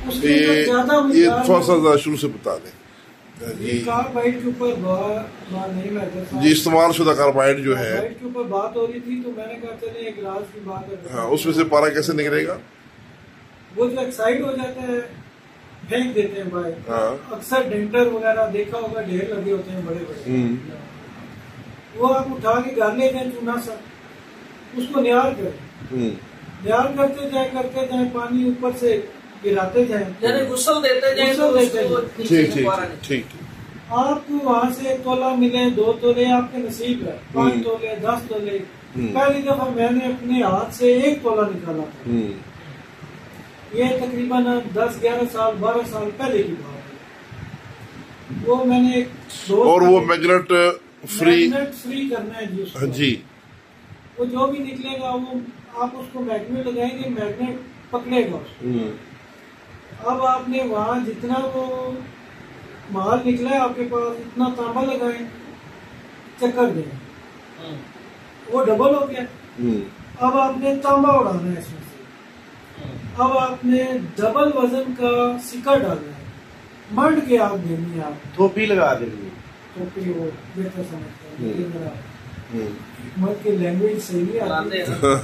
ये थोड़ा सा शुरू से बता दें जी। कार्बाइड के ऊपर नहीं मैं जी इस्तेमाल शुदा कार्बाइड जो है के ऊपर बात हो रही थी, तो मैंने कहा चले एक राज की बात है। हाँ, उसमें से पारा कैसे निकलेगा? वो जो एक्साइड हो जाता है फेंक देते हैं भाई। हाँ। अक्सर डेंटर वगैरह देखा होगा, ढेर लगे होते हैं बड़े बड़े, वो आप उठा के घर ले जाए चूना सा, उसको न्यार करें, न्यार करते जाए पानी ऊपर से गिराते जाए, यानी गुस्ल देते जाए। ठीक। आपको वहाँ से 1 तोला मिले, 2 तोले आपके नसीब है, 5 तोले 10 तोले। पहली दफा मैंने अपने हाथ से 1 तोला निकाला था, ये तकरीबन 10-11 साल 12 साल पहले की बात है। वो मैंने और वो मैग्नेट फ्री करना है जी उसको। जी वो जो भी निकलेगा वो आप उसको मैग्नेट लगाएंगे, मैग्नेट पकड़ेगा उसको। अब आपने वहाँ जितना वो माल निकला है आपके पास, इतना तांबा लगाए, चक्कर दें, वो डबल हो गया। अब आपने तांबा उड़ाना है इसमें से, अब आपने डबल वजन का सिक्का डालना है, मंड के आप देनी है, आप टोपी लगा देंगे, टोपी वो बेहतर समझता है, मत की लैंग्वेज सही आती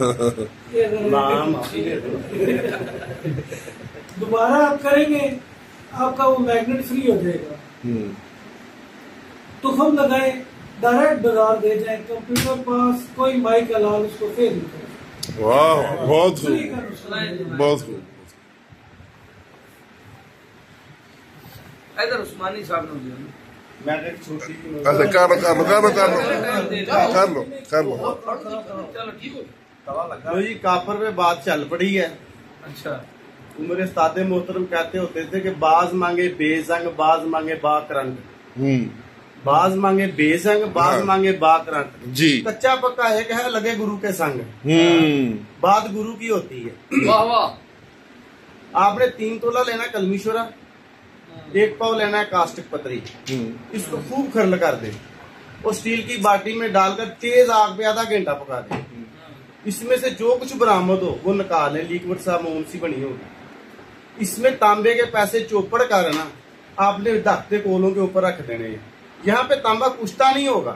दोबारा आप करेंगे, आपका वो मैग्नेट फ्री हो जाएगा। तुखम लगाए, डायरेक्ट बाजार दे जाए, कंप्यूटर पास, कोई माइक हलाल उसको फेल नहीं करे। वाह, बहुत खूब। इधर उस्मानी साहब ने अच्छा कर लो। चलो ठीक हो जी। कापर पे बात चल पड़ी है। अच्छा, मेरे उस्ताद मोहतरम कहते होते थे कि बाज मांगे बेजंग, बाज मांगे बाकरंग, बाज मांगे बेजंग, बाज मांगे बाकरंग जी। कच्चा पक्का एक है, लगे गुरु के संग, बात गुरु की होती है। वाह वाह। आपने 3 तोला लेना कलमीशोरा, 1 पाव लेना है कास्टिक पतरी, इसको खूब खरल कर दे और स्टील की बाटी में डालकर तेज आग पे आधा घंटा पका दे। इसमें से जो कुछ बरामद हो वो निकाल ले, लिक्विड सा मोम सी बनी होगी। इसमें तांबे के पैसे चौपड़ कर ना आपने दाखते कोलों के ऊपर रख देने। यहाँ पे तांबा कुश्ता नहीं होगा,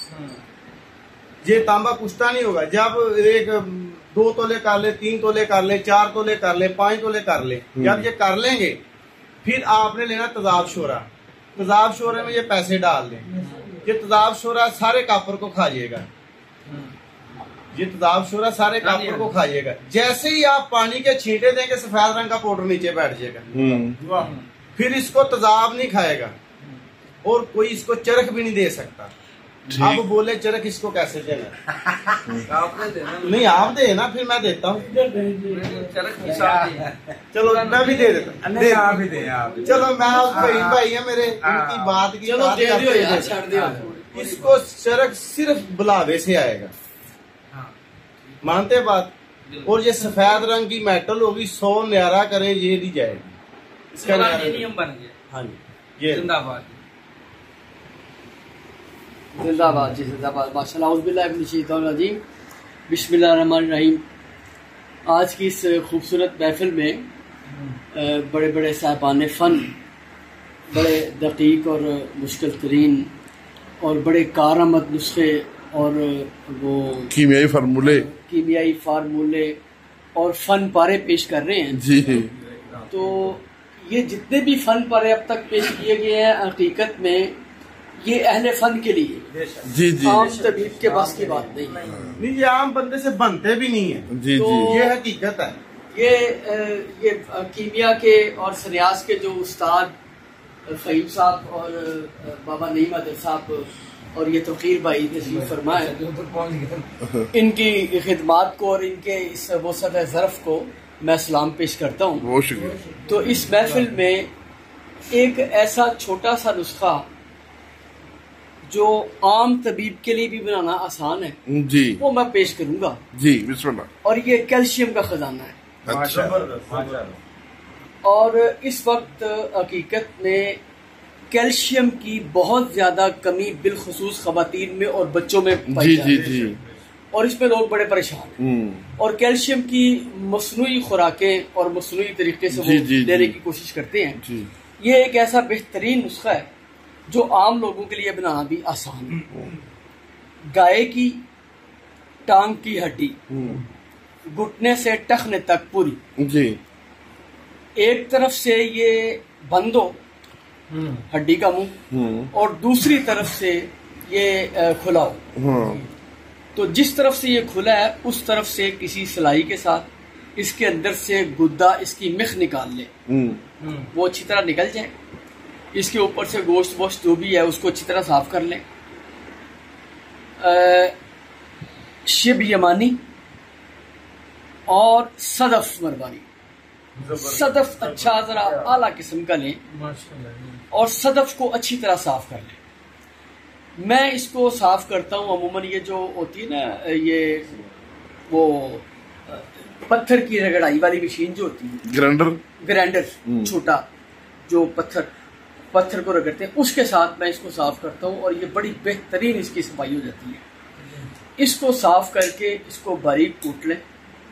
ये तांबा कुश्ता नहीं होगा। जब 2 तोले कर ले, 3 तोले कर ले, 4 तोले कर ले, 5 तोले कर ले, जब ये कर लेंगे फिर आपने लेना तजाब शोरा। तजाब शोरे में ये पैसे डाल दें, ये तजाब शोरा सारे कापर को खा जाएगा, ये तजाब शोरा सारे कापर को खा जाएगा। जैसे ही आप पानी के छींटे देंगे सफेद रंग का पाउडर नीचे बैठ जाएगा, फिर इसको तजाब नहीं खाएगा और कोई इसको चरख भी नहीं दे सकता। अब बोले चरख इसको कैसे देना? आपने देना नहीं, आप दे ना, फिर मैं देता हूँ। चलो मैं भी दे देता हूँ, आप ही दे आप। चलो मैं भाई है मेरे, उनकी बात की चलो दे दियो यार, छोड़ दियो। इसको चरख सिर्फ बुलावे से आएगा, मानते बात। और ये सफेद रंग की मेटल होगी, 100 न्यारा करे ये नहीं जाएगी। इसका नियम बन गया। हाँ जी, ये जिंदाबाद जिंदाबाद जी, जिंदाबाद। माशाल्लाह, बिस्मिल्लाहिर्रहमानिर्रहीम। आज की इस खूबसूरत महफिल में बड़े बड़े साहिबान फ़न, बड़े दकीक और मुश्किल तरीन और बड़े कारआमद नुस्खे और वो कीमियाई फार्मूले और फ़न पारे पेश कर रहे हैं जी। तो ये जितने भी फ़न पारे अब तक पेश किए गए हैं, हकीकत में ये अहले फन के लिए जी जी आम तबीब के बस की बात नहीं, ये आम बंदे से बनते भी नहीं है जी तो जी, ये हकीकत है। ये कीमिया के और सन्यास के जो उस्ताद फ़हीम साहब और बाबा नईम अदल साहब और ये तौकीर भाई तशरीफ फरमाए, इनकी खिदमात को और इनके इस वसत ज़रफ़ को मैं सलाम पेश करता हूँ। बहुत शुक्रिया। तो इस महफिल में एक ऐसा छोटा सा नुस्खा जो आम तबीब के लिए भी बनाना आसान है जी, वो मैं पेश करूंगा जी। बिस्मिल्लाह। और ये कैल्शियम का खजाना है। अच्छा। और इस वक्त हकीकत में कैल्शियम की बहुत ज्यादा कमी बिलखुसूस खवातीन में और बच्चों में पाई जी जाती जी है। जी। और इसमें लोग बड़े परेशान हैं और कैल्शियम की मसनूई खुराकें और मसनूई तरीके से वो लेने की कोशिश करते हैं। ये एक ऐसा बेहतरीन नुस्खा है जो आम लोगों के लिए बनाना भी आसान है। गाय की टांग की हड्डी घुटने से टखने तक पूरी जी, एक तरफ से ये बंद हो हड्डी का मुंह और दूसरी तरफ से ये खुला हो। तो जिस तरफ से ये खुला है उस तरफ से किसी सिलाई के साथ इसके अंदर से गुद्दा इसकी मिख निकाल ले, वो अच्छी तरह निकल जाए। इसके ऊपर से गोश्त वोश्त जो भी है उसको अच्छी तरह साफ कर लें। शिब यमानी और सदफ मरवानी, सदफ अच्छा जरा आला किस्म का लें और सदफ को अच्छी तरह साफ कर लें। मैं इसको साफ करता हूँ अमूमन ये जो होती है ना ये वो पत्थर की रगड़ाई वाली मशीन जो होती है ग्राइंडर छोटा जो पत्थर को रगड़ते हैं उसके साथ मैं इसको साफ करता हूँ और ये बड़ी बेहतरीन इसकी सफाई हो जाती है। इसको साफ करके इसको बारीक कूट लें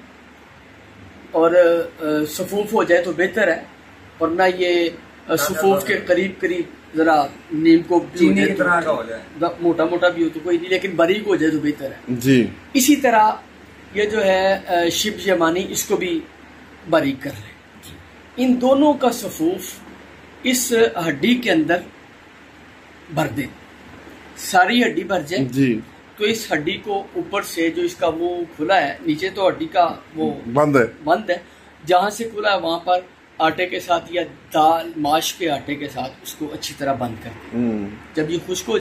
और सफूफ हो जाए तो बेहतर है, वरना ये सफूफ के करीब करीब जरा नीम को चीनी की तरह का हो जाए, मोटा मोटा भी हो तो कोई नहीं लेकिन बारीक हो जाए तो बेहतर है जी। इसी तरह ये जो है शिब यमानी इसको भी बारीक कर लें। इन दोनों का सफूफ इस हड्डी के अंदर भर दें, सारी हड्डी भर जाए जी। तो इस हड्डी को ऊपर से जो इसका मुंह खुला है नीचे तो हड्डी का वो बंद है, जहां से खुला है वहां पर आटे के साथ या दाल माश के आटे के साथ उसको अच्छी तरह बंद कर दें। जब ये खुश्क हो